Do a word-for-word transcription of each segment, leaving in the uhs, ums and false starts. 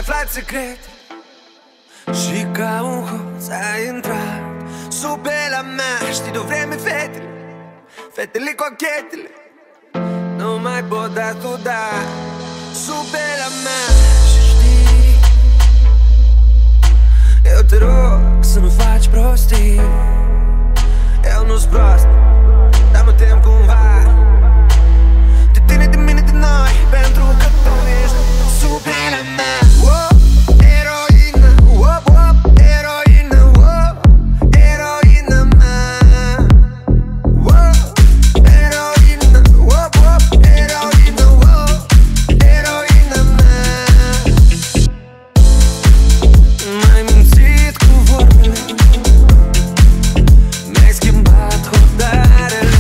aflat secret și ca un hoț ai intrat sub pela mea. Știi de-o vreme fetele, fetele cochetele nu mai pot da tu da sub pela mea. Și știi, eu te rog să nu faci prostii. Eu nu-s prost, dar mă tem cumva de tine, de mine, de noi, pentru că tu ești sub pela mea. Wow, heroină, wop, wop, heroină, wop, heroină mea. Wow, heroină, wop, wop, heroină, wop, heroină mea. M-ai mințit cu vorbele, mi-ai schimbat hotarele.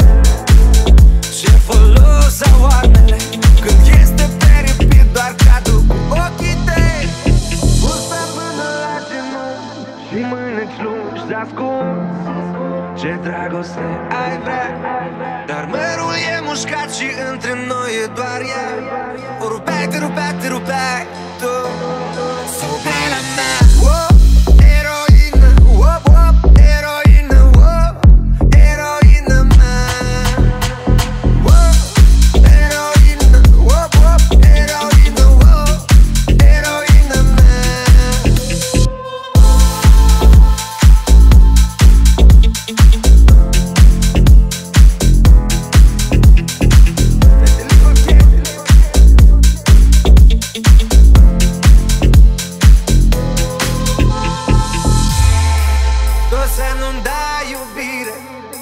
Ce folos au armele când este peripit doar cadru cu ochii tăi. Bursa până la genunchi și mâneți lungi ascunzi. Ce dragoste ai vrea, dar mărul e mușcat și între noi e doar ea. O rupeai, te rupeai, te rupeai tu sub pela mea. Wow, heroină, wop, wop, heroină, wop, heroină mea. Wow, heroină, wop, wop, heroină, wop, heroină mea. Fetele cochetele tu să nu-mi dai iubire,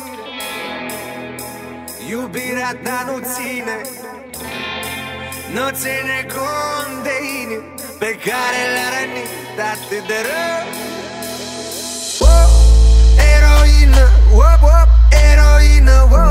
iubirea ta nu ține, nu ține cont de inimi pe care le-a rănit atât de rău. Wow, heroină, wop, wop, heroină, wop.